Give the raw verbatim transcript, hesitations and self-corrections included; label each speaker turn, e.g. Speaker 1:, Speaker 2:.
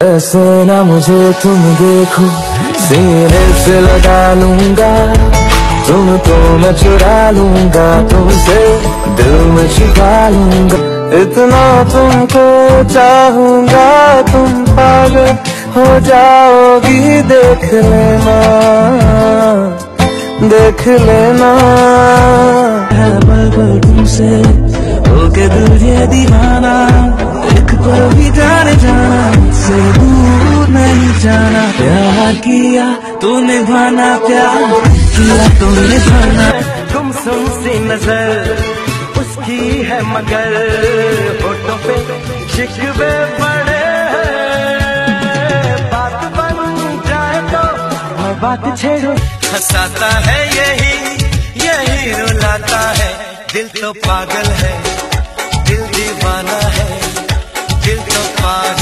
Speaker 1: ऐसे ना मुझे तुम देखो, सीने से लगा लूंगा, तुम तो मैं चुरा लूंगा, तुमसे दिल में छुपा लूंगा। इतना तुमको चाहूंगा, तुम पागल हो जाओगी, देख लेना देख लेना। है पल पल तुमसे होके दिल ये दीवाना, एक पल भी जाने जाना, से दूर नहीं जाना। प्यार किया तो निभाना, प्यार किया तो निभाना।
Speaker 2: तुम सुन सी नजर उसकी है मगर होठों पे शिकवे पड़े, बात बन जाए तो मैं बात छेड़ू। हंसाता है यही यही रुलाता है, दिल तो पागल है, दिल दीवाना है, दिल तो पागल।